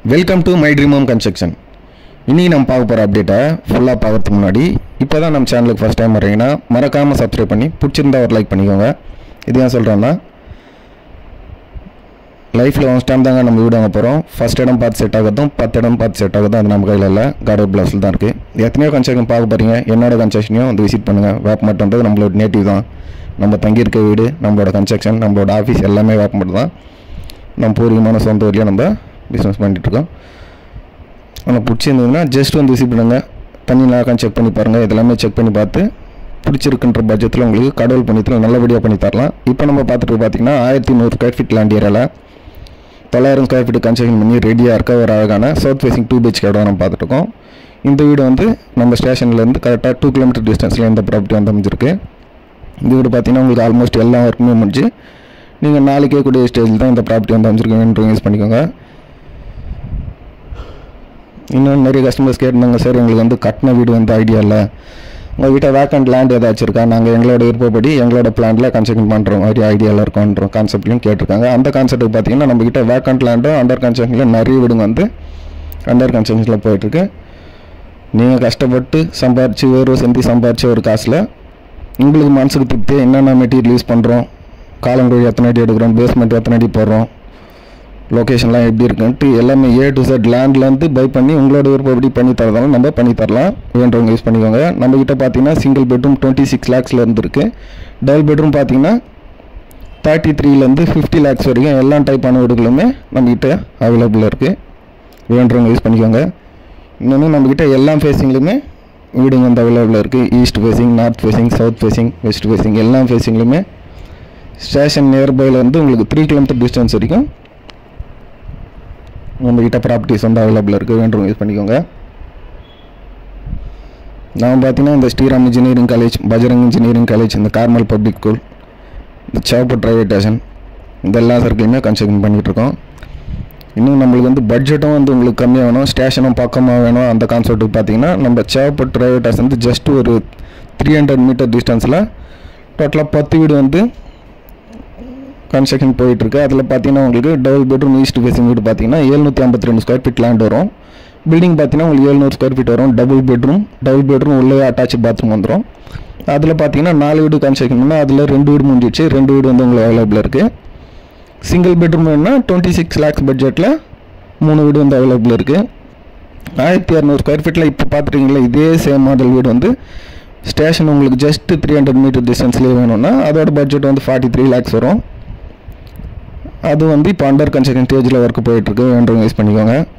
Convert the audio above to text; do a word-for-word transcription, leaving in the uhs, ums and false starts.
Welcome to my dream home construction. இன்றைக்கி நம்ம பார்க்க போகிற அப்டேட்டை ஃபுல்லாக பார்க்கறதுக்கு முன்னாடி இப்போ தான் நம்ம சேனலுக்கு ஃபஸ்ட் டைம் வரீங்கன்னா மறக்காமல் சப்ஸ்கிரைப் பண்ணி பிடிச்சிருந்தா ஒரு லைக் பண்ணிக்கோங்க. இது ஏன் சொல்கிறேன்னா, லைஃப்பில் ஒன்ஸ் டைம் தாங்க நம்ம வீடு வாங்க போகிறோம். ஃபஸ்ட் இடம் பார்த்து செட் ஆகிறதும் பத்து இடம் பார்த்து செட் ஆகிறதும் அது நம்ம கையில் இல்லை, கார்டர் பிளாஸில் தான் இருக்குது. எத்தனையோ கன்ஸ்ட்ரக்ஷன் பார்க்க போகிறீங்க, என்னோட கன்ஸ்ட்ரக்ஷனையும் வந்து விசிட் பண்ணுங்கள். வேப்பமட்டன்றது நம்மளோட நேட்டிவ் தான். நம்ம தங்கியிருக்க வீடு, நம்மளோட கன்ஸ்ட்ரக்ஷன், நம்மளோட ஆஃபீஸ் எல்லாமே வேப்பமட்டம் தான். நம்ம பூர்வீகமான சொந்த ஊர்லேயே நம்ம பிஸ்னஸ் பண்ணிகிட்ருக்கோம். ஆனால் பிடிச்சிருந்ததுன்னா ஜஸ்ட் வந்து விசிட் பண்ணுங்கள். தண்ணி நல்லா செக் பண்ணி பாருங்கள். இதெல்லாமே செக் பண்ணி பார்த்து பிடிச்சிருக்குன்ற பட்ஜெட்டில் உங்களுக்கு கடவுள் பண்ணித்தில் நல்லபடியாக பண்ணி தரலாம். இப்போ நம்ம பார்த்துட்டு பார்த்தீங்கன்னா ஆயிரத்தி நூறு ஸ்கொயர் ஃபீட் லேண்ட் ஏரியாவில் தொள்ளாயிரம் ஸ்கொயர் ஃபீட் கன்ஸ்ட்ரக்ஷன் பண்ணி ரெடியாக இருக்க ஒரு அழகான சவுத் ஃபேசிங் டூ பிஹெச்கே இடம் நம்ம பார்த்துட்ருக்கோம். இந்த வீடு வந்து நம்ம ஸ்டேஷன்லேருந்து கரெக்டாக டூ கிலோமீட்டர் டிஸ்டன்ஸில் இந்த ப்ராப்பர்ட்டி வந்து அமைஞ்சிருக்கு. இந்த வீடு பார்த்தீங்கன்னா உங்களுக்கு ஆல்மோஸ்ட் எல்லா ஒர்க்குமே முடிஞ்சு நீங்கள் நாளைக்கே கூடிய ஸ்டேஜில் தான் இந்த ப்ராப்பர்ட்டி வந்து அமைஞ்சிருக்கீங்கன்னு யூஸ் பண்ணிக்கோங்க. இன்னும் நிறைய கஸ்டமர்ஸ் கேட்டிருந்தாங்க, சார் எங்களுக்கு வந்து கட்டின வீடு வந்து ஐடியா இல்லை, உங்கள் வீட்டை வேக்கண்ட் லேண்ட் ஏதாச்சும் இருக்கா, நாங்கள் எங்களோட விருப்பப்படி எங்களோட பிளான்ல கன்ஸ்ட்ரக்ஷன் பண்ணுற மாதிரி ஐடியாவில் இருக்கோன்ற கான்செப்ட்லையும் கேட்டிருக்காங்க. அந்த கான்செப்ட்டுக்கு பார்த்தீங்கன்னா நம்ம கிட்ட வேக்கண்ட் லேண்டும் அண்டர் கன்ஸ்ட்ரக்ஷனில் நிறைய வீடுங்க வந்து அண்டர் கன்ஸ்ட்ரக்ஷனில் போயிட்டுருக்கு. நீங்கள் கஷ்டப்பட்டு சம்பாரித்து வேறு செஞ்சு சம்பாரித்த ஒரு காசில் உங்களுக்கு மனசுக்கு திருப்தி என்னென்ன மெட்டீரியல் யூஸ் பண்ணுறோம், காலங்குழி எத்தனை அடி எடுக்கிறோம், பேஸ்மெண்ட் எத்தனை அடி போடுறோம், லொக்கேஷன்லாம் எப்படி இருக்குன்ட்டு எல்லாமே ஏ டு செட் லேண்ட்லேருந்து பை பண்ணி உங்களோட விருப்பப்படி பண்ணி தரதாலும் நம்ம பண்ணி தரலாம். வேண்டவங்க யூஸ் பண்ணிக்கோங்க. நம்மக்கிட்ட பார்த்தீங்கன்னா சிங்கிள் பெட்ரூம் டுவெண்ட்டி சிக்ஸ் லேக்ஸில் இருந்துருக்கு. டபுள் பெட்ரூம் பார்த்தீங்கன்னா தேர்ட்டி த்ரீலேருந்து ஃபிஃப்டி லேக்ஸ் வரைக்கும் எல்லா டைப்பான வீடுகளுமே நம்மக்கிட்ட அவைலபிளாக இருக்குது. வேண்டவங்க யூஸ் பண்ணிக்கோங்க. இன்னொன்று நம்மக்கிட்ட எல்லா ஃபேஸிங்லையுமே வீடுங்க வந்து அவைலபிளாக இருக்குது. East facing, north facing, south facing, west facing எல்லா ஃபேஸிங்லையுமே ஸ்டேஷன் நியர்பையில் வந்து உங்களுக்கு த்ரீ கிலோமீட்டர் டிஸ்டன்ஸ் வரைக்கும் நம்மகிட்ட ப்ராப்பர்ட்டிஸ் வந்து அவைலபிளாக இருக்குது. வேண்டவங்க யூஸ் பண்ணிக்கோங்க. நான் பார்த்தீங்கன்னா இந்த Sriram engineering college, Bajrang engineering college, இந்த கார்மல் பப்ளிக் ஸ்கூல், இந்த சேவப்பட் ரயில்வே ஸ்டேஷன், இந்த எல்லா சர்க்கிளையுமே கன்ஸ்ட்ரக்ஷன் பண்ணிகிட்ருக்கோம். இன்னும் நம்மளுக்கு வந்து பட்ஜெட்டும் வந்து உங்களுக்கு கம்மியாக வேணும், ஸ்டேஷனும் பக்கமாக வேணும். அந்த கான்செப்ட்டுக்கு பார்த்தீங்கன்னா நம்ம சேவப்பட் ரயில்வே ஸ்டேஷன் வந்து ஜஸ்ட் ஒரு த்ரீ ஹண்ட்ரட் மீட்டர் டிஸ்டன்ஸில் டோட்டலாக பத்து வீடு வந்து கன்ஸ்ட்ரக்ஷன் போயிட்டுருக்கு. அதில் பார்த்தீங்கன்னா உங்களுக்கு டபுள் பெட்ரூம் ஈஸ்ட் ஃபேஸிங் வீடு பார்த்தீங்கன்னா எழுநூற்றி ஐம்பத்தி ரெண்டு ஸ்கொயர் ஃபீட் லேண்ட் வரும். பில்டிங் பார்த்தீங்கன்னா உங்களுக்கு எழுநூறு ஸ்கொயர் ஃபீட் வரும். டபுள் பெட்ரூம் டபுள் பெட்ரூம் உள்ளே அட்டாச் பாத்ரூம் வந்துடும். அதில் பார்த்தீங்கன்னா நாலு வீடு கன்ஸ்ட்ரக்ஷன் பண்ணால் அதில் ரெண்டு வீடு முடிஞ்சிடுச்சு. ரெண்டு வீடு வந்து உங்களுக்கு அவைலபிளாக இருக்குது. சிங்கிள் பெட்ரூம் வேணுன்னா டுவெண்ட்டி சிக்ஸ் லேக்ஸ் பட்ஜெட்டில் மூணு வீடு வந்து அவைலபிளாக இருக்குது. ஆயிரத்தி இரநூறு ஸ்கொயர் ஃபீட்டில் இப்போ பார்த்துட்டீங்களா, இதே சேம் மாடல் வீடு வந்து ஸ்டேஷன் உங்களுக்கு ஜஸ்ட் த்ரீ ஹண்ட்ரட் மீட்டர் டிஸ்டன்ஸ்லேயே வேணும்னா அதோட பட்ஜெட் வந்து ஃபார்ட்டி த்ரீ லேக்ஸ் வரும். அது வந்து இப்போ அண்டர் கன்ஸ்ட்ரக்ஷன் ஸ்டேஜில் ஒர்க் போயிட்டுருக்கு. வேண்டவங்க யூஸ் பண்ணிக்கோங்க.